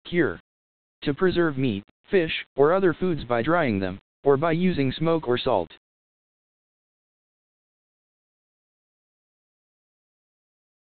Cure. To preserve meat, fish, or other foods by drying them, or by using smoke or salt.